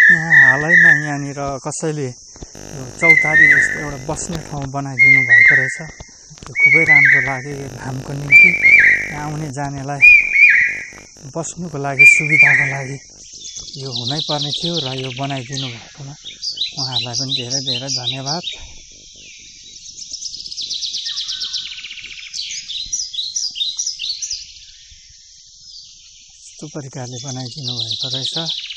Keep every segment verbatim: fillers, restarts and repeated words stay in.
यहाँ हालैमा यहाँनिर कसैले यो चौतारी जस्तो एउटा बस्ने ठाउँ बनाइदिनु भएको रहेछ। यो खुबै राम्रो लाग्यो। यो घामको निम्ति यहाँ आउने जानेलाई बस्नुको लागि सुविधाको लागि यो हुनै पर्ने थियो र यो बनाइदिनु भएकोमा उहाँहरूलाई पनि धेरै धेरै धन्यवाद। यस्तो प्रकारले बनाइदिनु भएको रहेछ।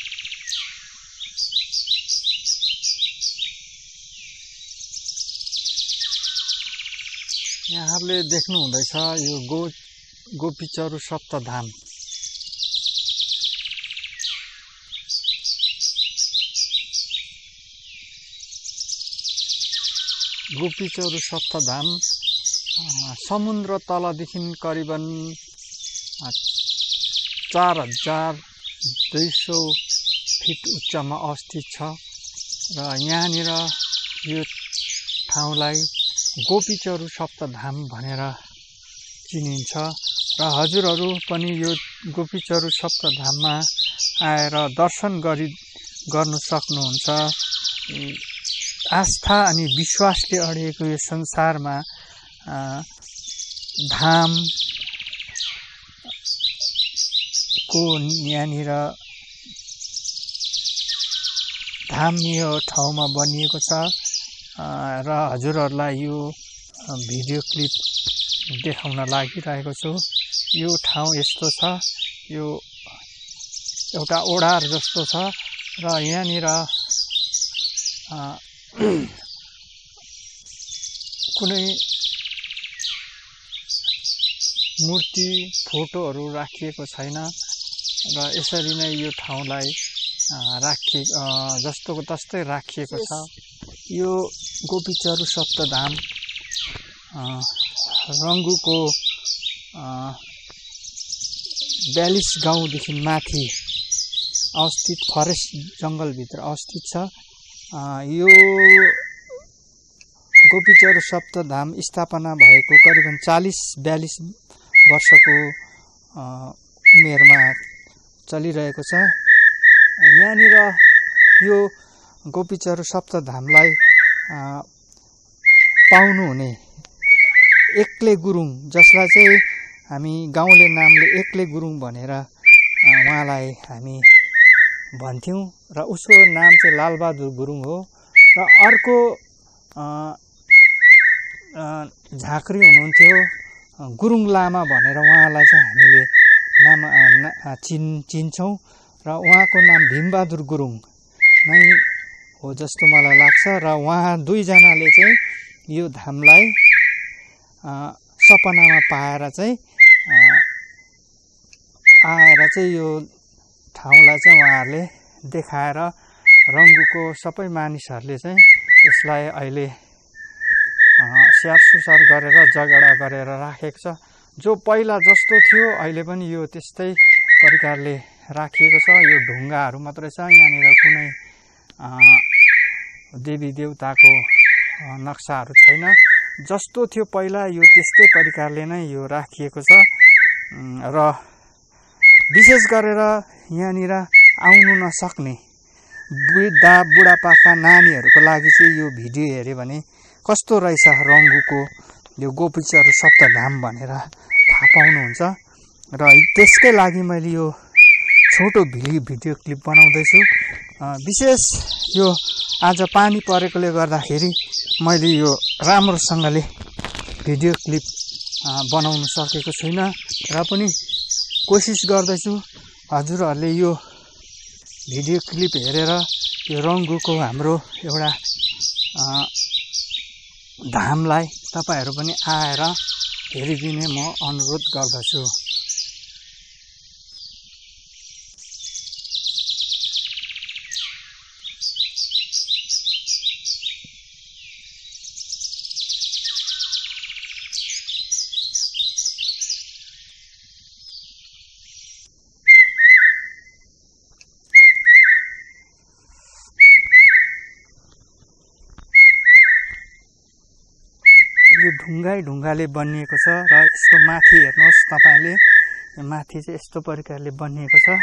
यहाँहरूले देख्नु हुँदैछ यो गो गोपीचरु सप्तधाम। गोपीचरु सप्तधाम समुद्र तलदेखि करिबन चार हजार दुई सौ फिट उच्चमा अवस्थित छ र यहाँनिर यो ठाउँलाई गोपीचरु सप्तधाम भनेर चिनिन्छ र हजुरहरू पनि यो गोपीचरु सप्तधाममा आएर दर्शन गरी गर्नु सक्नुहुन्छ। आस्था अनि विश्वासले अडिएको यो संसारमा धाम को यहाँनिर धाम यो ठाउँमा बनिएको छ र हजुरहरूलाई यो भिडियो क्लिप देखाउन लागिरहेको छु। यो ठाउँ यस्तो छ, यो एउटा ओडार जस्तो छ र यहाँनिर कुनै मूर्ति फोटोहरू राखिएको छैन र यसरी नै यो ठाउँलाई राखि जस्तोको तस्तै राखिएको छ। यो गोपीचरु सप्तधाम रङ्गुको बयालीस गाउँदेखि माथि अवस्थित फरेस्ट जङ्गलभित्र अवस्थित छ। यो गोपीचरु सप्तधाम स्थापना भएको करिबन चालीस बयालीस वर्षको उमेरमा चलिरहेको छ। यहाँनिर यो गोपीचरु सप्तधामलाई पाउनुहुने एक्ले गुरुङ, जसलाई चाहिँ हामी गाउँले नामले एक्ले गुरुङ भनेर उहाँलाई हामी भन्थ्यौँ र उसको नाम चाहिँ लालबहादुर गुरुङ हो। र अर्को झाँक्री हुनुहुन्थ्यो गुरुङ लामा भनेर उहाँलाई चाहिँ हामीले नाम चिन् चिन्छौँ र उहाँको नाम भीमबहादुर गुरुङ नै हो जस्तो मलाई लाग्छ। र उहाँ दुईजनाले चाहिँ यो धामलाई सपनामा पाएर चाहिँ आएर चाहिँ यो ठाउँलाई चाहिँ उहाँहरूले देखाएर रङ्गुको सबै मानिसहरूले चाहिँ यसलाई अहिले स्याहार सुसार गरेर जगेडा गरेर राखेको छ। जो पहिला जस्तो थियो अहिले पनि यो त्यस्तै प्रकारले राखिएको छ। यो ढुङ्गाहरू मात्रै छ, यहाँनिर कुनै देवी देवताको नक्साहरू छैन। जस्तो थियो पहिला यो त्यस्तै प्रकारले नै यो राखिएको छ। र विशेष गरेर यहाँनिर आउनु नसक्ने वृद्धा बुढापाका नानीहरूको लागि चाहिँ यो भिडियो हेऱ्यो भने कस्तो रहेछ रङ्गुको यो गोपीचरु सप्तधाम भनेर थाहा पाउनुहुन्छ। र त्यसकै लागि मैले यो छोटो भिडियो भिडियो क्लिप बनाउँदैछु। विशेष यो आज पानी परेकोले गर्दाखेरि मैले यो राम्रोसँगले भिडियो क्लिप बनाउन सकेको छुइनँ र पनि कोसिस गर्दैछु हजुरहरूले यो भिडियो क्लिप हेरेर यो रङ्गुको हाम्रो एउटा धामलाई तपाईहरू पनि आएर हेरिदिने म अनुरोध गर्दछु। यो ढुङ्गाै ढुङ्गाले बनिएको छ र यसको माथि हेर्नुहोस् तपाईले, यो माथि चाहिँ यस्तो प्रकारले बनिएको छ